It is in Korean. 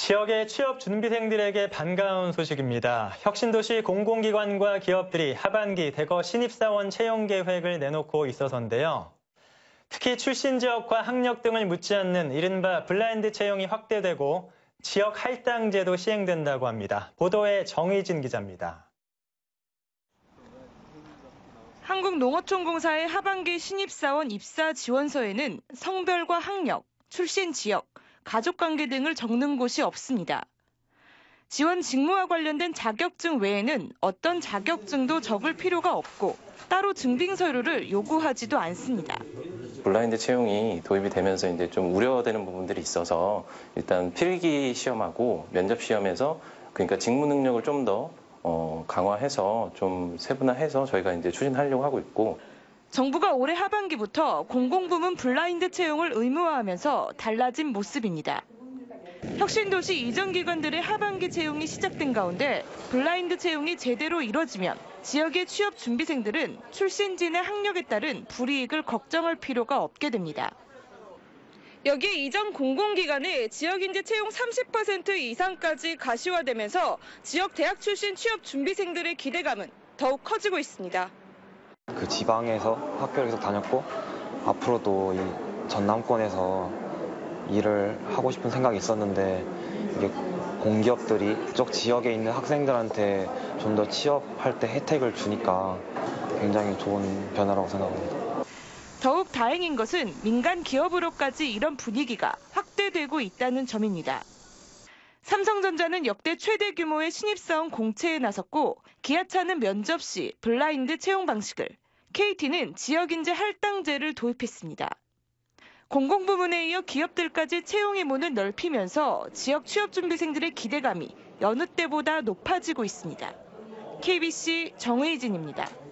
지역의 취업 준비생들에게 반가운 소식입니다. 혁신도시 공공기관과 기업들이 하반기 대거 신입사원 채용 계획을 내놓고 있어서인데요. 특히 출신 지역과 학력 등을 묻지 않는 이른바 블라인드 채용이 확대되고 지역 할당제도 시행된다고 합니다. 보도에 정의진 기자입니다. 한국농어촌공사의 하반기 신입사원 입사 지원서에는 성별과 학력, 출신 지역, 가족관계 등을 적는 곳이 없습니다. 지원 직무와 관련된 자격증 외에는 어떤 자격증도 적을 필요가 없고 따로 증빙 서류를 요구하지도 않습니다. 블라인드 채용이 도입이 되면서 이제 좀 우려되는 부분들이 있어서 일단 필기 시험하고 면접 시험에서 그러니까 직무 능력을 좀 더 강화해서 좀 세분화해서 저희가 이제 추진하려고 하고 있고. 정부가 올해 하반기부터 공공부문 블라인드 채용을 의무화하면서 달라진 모습입니다. 혁신도시 이전 기관들의 하반기 채용이 시작된 가운데 블라인드 채용이 제대로 이뤄지면 지역의 취업 준비생들은 출신지나 학력에 따른 불이익을 걱정할 필요가 없게 됩니다. 여기에 이전 공공기관의 지역인재 채용 30% 이상까지 가시화되면서 지역 대학 출신 취업 준비생들의 기대감은 더욱 커지고 있습니다. 그 지방에서 학교를 계속 다녔고 앞으로도 이 전남권에서 일을 하고 싶은 생각이 있었는데 이게 공기업들이 그쪽 지역에 있는 학생들한테 좀 더 취업할 때 혜택을 주니까 굉장히 좋은 변화라고 생각합니다. 더욱 다행인 것은 민간 기업으로까지 이런 분위기가 확대되고 있다는 점입니다. 삼성전자는 역대 최대 규모의 신입사원 공채에 나섰고 기아차는 면접 시 블라인드 채용 방식을, KT는 지역인재 할당제를 도입했습니다. 공공부문에 이어 기업들까지 채용의 문을 넓히면서 지역 취업준비생들의 기대감이 여느 때보다 높아지고 있습니다. KBC 정의진입니다.